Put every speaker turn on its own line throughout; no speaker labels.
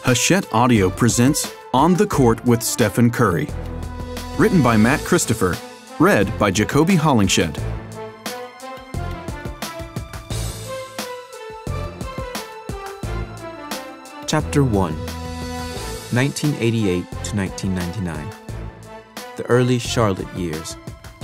Hachette Audio presents On the Court with Stephen Curry. Written by Matt Christopher. Read by Jacobi Hollingshed.
Chapter 1, 1988 to 1999. The early Charlotte years.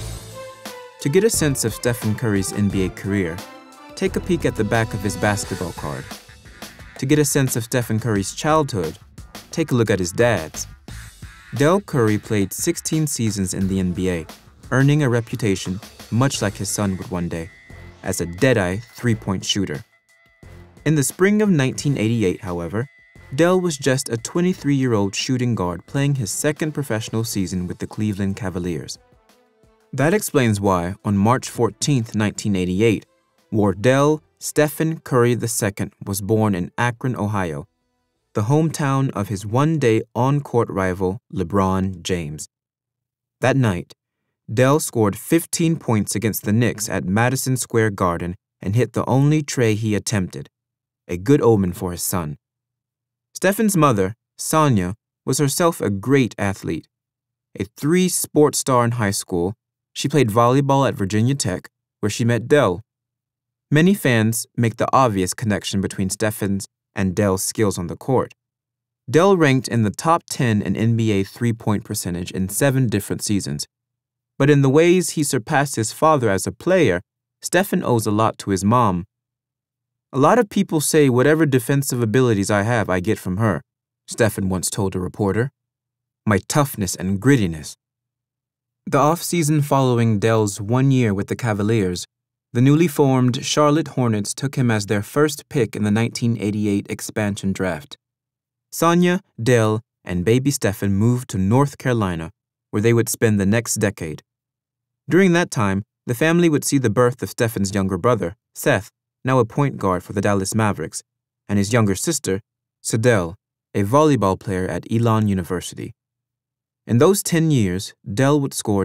To get a sense of Stephen Curry's NBA career, take a peek at the back of his basketball card. To get a sense of Stephen Curry's childhood, take a look at his dad's. Del Curry played 16 seasons in the NBA, earning a reputation, much like his son would one day, as a dead-eye three-point shooter. In the spring of 1988, however, Del was just a 23-year-old shooting guard playing his second professional season with the Cleveland Cavaliers. That explains why, on March 14, 1988, Wardell Stephen Curry II was born in Akron, Ohio, the hometown of his one-day on-court rival, LeBron James. That night, Del scored 15 points against the Knicks at Madison Square Garden and hit the only tray he attempted, a good omen for his son. Stephen's mother, Sonia, was herself a great athlete. A three-sport star in high school, she played volleyball at Virginia Tech, where she met Del. Many fans make the obvious connection between Stephen's and Del's skills on the court. Del ranked in the top 10 in NBA three-point percentage in 7 different seasons. But in the ways he surpassed his father as a player, Stephen owes a lot to his mom. "A lot of people say whatever defensive abilities I have, I get from her," Stephen once told a reporter. "My toughness and grittiness." The off-season following Del's 1 year with the Cavaliers, the newly formed Charlotte Hornets took him as their first pick in the 1988 expansion draft. Sonia, Del, and baby Stephen moved to North Carolina, where they would spend the next decade. During that time, the family would see the birth of Stephen's younger brother, Seth, now a point guard for the Dallas Mavericks, and his younger sister, Sadell, a volleyball player at Elon University. In those 10 years, Del would score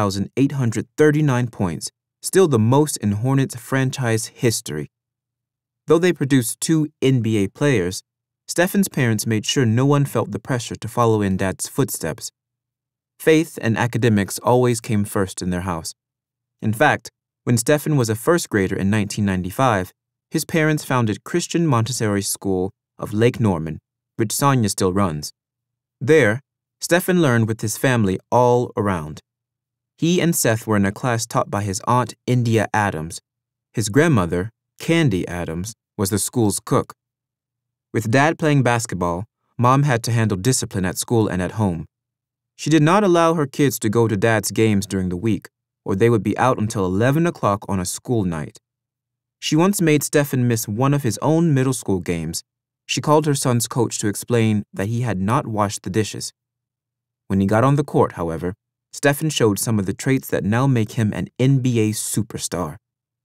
9,839 points, still the most in Hornets franchise history. Though they produced 2 NBA players, Stephen's parents made sure no one felt the pressure to follow in Dad's footsteps. Faith and academics always came first in their house. In fact, when Stephen was a first grader in 1995, his parents founded Christian Montessori School of Lake Norman, which Sonia still runs. There, Stephen learned with his family all around. He and Seth were in a class taught by his aunt, India Adams. His grandmother, Candy Adams, was the school's cook. With Dad playing basketball, Mom had to handle discipline at school and at home. She did not allow her kids to go to Dad's games during the week, or they would be out until 11 o'clock on a school night. She once made Stephen miss one of his own middle school games. She called her son's coach to explain that he had not washed the dishes. When he got on the court, however, Stephen showed some of the traits that now make him an NBA superstar.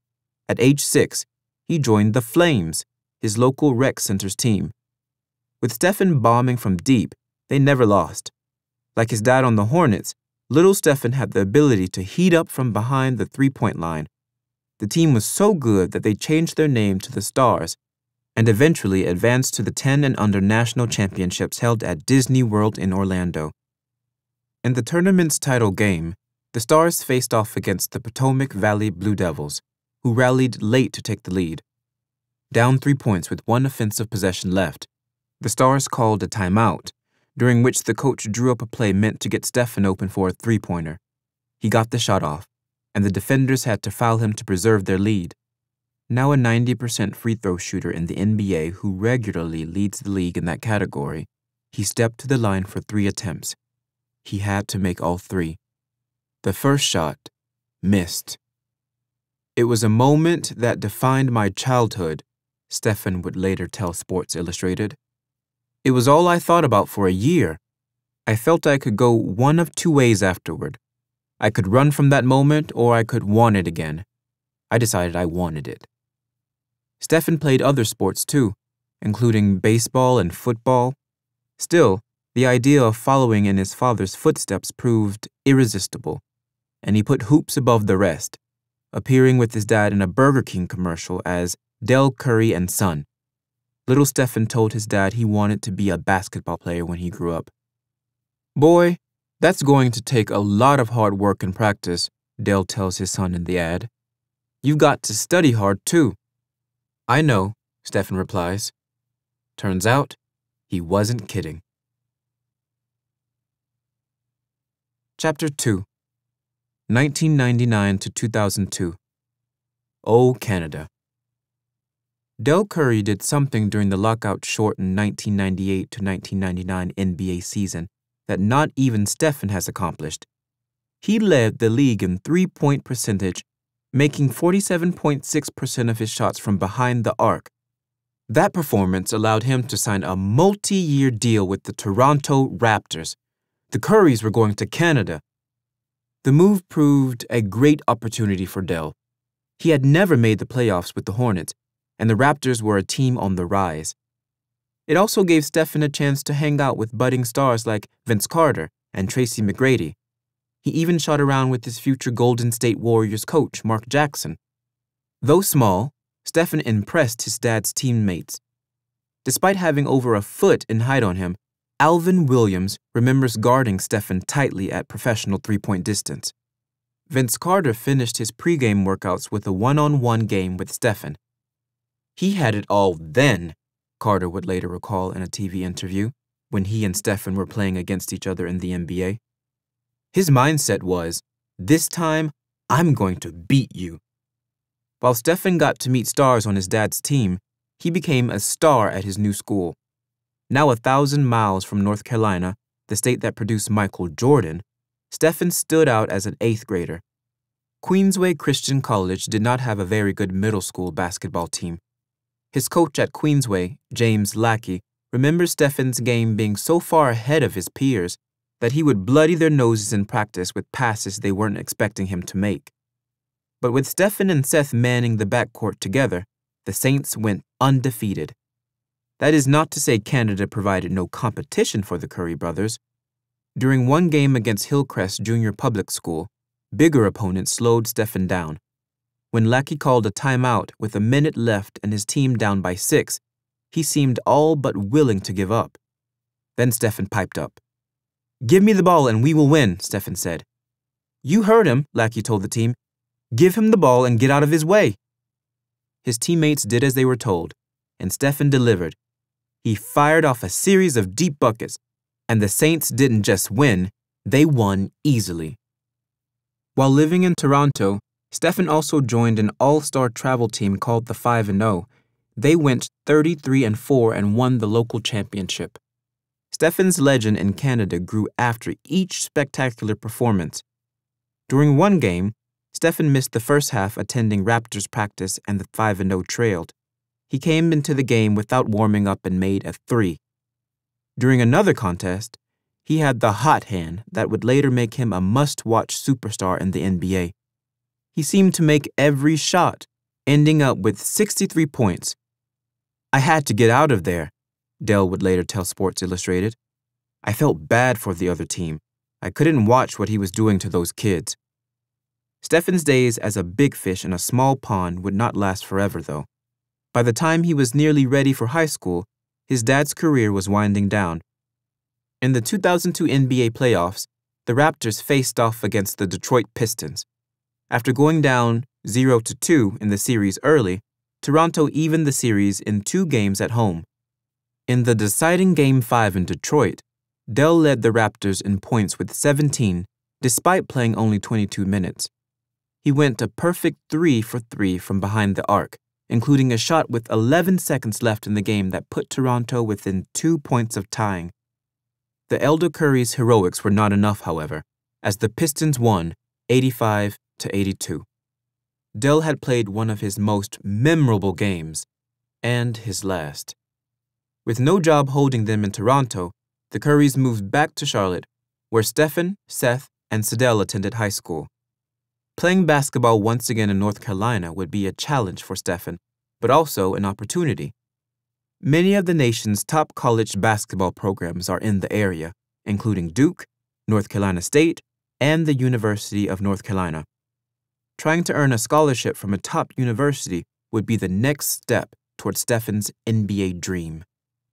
At age 6, he joined the Flames, his local rec center's team. With Stephen bombing from deep, they never lost. Like his dad on the Hornets, little Stephen had the ability to heat up from behind the three-point line. The team was so good that they changed their name to the Stars and eventually advanced to the 10 and under national championships held at Disney World in Orlando. In the tournament's title game, the Stars faced off against the Potomac Valley Blue Devils, who rallied late to take the lead. Down 3 points with 1 offensive possession left, the Stars called a timeout, during which the coach drew up a play meant to get Stephen open for a three-pointer. He got the shot off, and the defenders had to foul him to preserve their lead. Now a 90% free throw shooter in the NBA who regularly leads the league in that category, he stepped to the line for 3 attempts. He had to make all 3. The first shot missed. "It was a moment that defined my childhood," Stephen would later tell Sports Illustrated. "It was all I thought about for a year. I felt I could go one of 2 ways afterward. I could run from that moment or I could want it again. I decided I wanted it." Stephen played other sports too, including baseball and football. Still, the idea of following in his father's footsteps proved irresistible, and he put hoops above the rest, appearing with his dad in a Burger King commercial as Del Curry and Son. Little Stephen told his dad he wanted to be a basketball player when he grew up. "Boy, that's going to take a lot of hard work and practice," Dale tells his son in the ad. "You've got to study hard, too." "I know," Stephen replies. Turns out, he wasn't kidding. Chapter 2, 1999 to 2002. Oh, Canada. Del Curry did something during the lockout-shortened 1998 to 1999 NBA season that not even Stephen has accomplished. He led the league in three-point percentage, making 47.6% of his shots from behind the arc. That performance allowed him to sign a multi-year deal with the Toronto Raptors. The Currys were going to Canada. The move proved a great opportunity for Del. He had never made the playoffs with the Hornets, and the Raptors were a team on the rise. It also gave Stephen a chance to hang out with budding stars like Vince Carter and Tracy McGrady. He even shot around with his future Golden State Warriors coach, Mark Jackson. Though small, Stephen impressed his dad's teammates. Despite having over a foot in height on him, Alvin Williams remembers guarding Stephen tightly at professional three-point distance. Vince Carter finished his pregame workouts with a one-on-one game with Stephen. "He had it all then," Carter would later recall in a TV interview, when he and Stephen were playing against each other in the NBA. His mindset was, "This time, I'm going to beat you." While Stephen got to meet stars on his dad's team, he became a star at his new school. Now 1,000 miles from North Carolina, the state that produced Michael Jordan, Stephen stood out as an 8th grader. Queensway Christian College did not have a very good middle school basketball team. His coach at Queensway, James Lackey, remembers Stephen's game being so far ahead of his peers that he would bloody their noses in practice with passes they weren't expecting him to make. But with Stephen and Seth manning the backcourt together, the Saints went undefeated. That is not to say Canada provided no competition for the Curry brothers. During one game against Hillcrest Junior Public School, bigger opponents slowed Stephen down. When Lackey called a timeout with a minute left and his team down by 6, he seemed all but willing to give up. Then Stephen piped up. "Give me the ball and we will win," Stephen said. "You heard him," Lackey told the team. "Give him the ball and get out of his way." His teammates did as they were told, and Stephen delivered. He fired off a series of deep buckets, and the Saints didn't just win, they won easily. While living in Toronto, Stephen also joined an all-star travel team called the 5-0. They went 33-4 and won the local championship. Stephen's legend in Canada grew after each spectacular performance. During one game, Stephen missed the first half attending Raptors practice and the 5-0 trailed. He came into the game without warming up and made a 3. During another contest, he had the hot hand that would later make him a must-watch superstar in the NBA. He seemed to make every shot, ending up with 63 points. "I had to get out of there," Dell would later tell Sports Illustrated. "I felt bad for the other team. I couldn't watch what he was doing to those kids." Stephen's days as a big fish in a small pond would not last forever, though. By the time he was nearly ready for high school, his dad's career was winding down. In the 2002 NBA playoffs, the Raptors faced off against the Detroit Pistons. After going down 0-2 in the series early, Toronto evened the series in 2 games at home. In the deciding Game 5 in Detroit, Dell led the Raptors in points with 17, despite playing only 22 minutes. He went a perfect 3 for 3 from behind the arc, including a shot with 11 seconds left in the game that put Toronto within 2 points of tying. The elder Curry's heroics were not enough, however, as the Pistons won 85-82. Dell had played one of his most memorable games, and his last. With no job holding them in Toronto, the Currys moved back to Charlotte, where Stephen, Seth, and Sidell attended high school. Playing basketball once again in North Carolina would be a challenge for Stephen, but also an opportunity. Many of the nation's top college basketball programs are in the area, including Duke, North Carolina State, and the University of North Carolina. Trying to earn a scholarship from a top university would be the next step toward Stephen's NBA dream.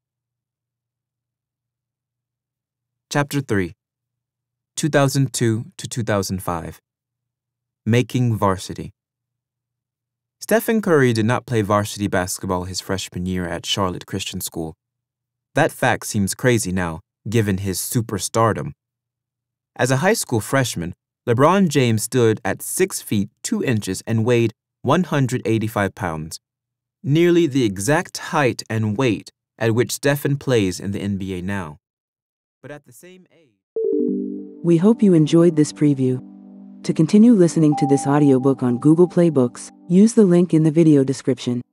Chapter 3, 2002 to 2005. Making Varsity. Stephen Curry did not play varsity basketball his freshman year at Charlotte Christian School. That fact seems crazy now, given his superstardom. As a high school freshman, LeBron James stood at 6 feet 2 inches and weighed 185 pounds, nearly the exact height and weight at which Stephen plays in the NBA now. But at the same age...
We hope you enjoyed this preview. To continue listening to this audiobook on Google Play Books, use the link in the video description.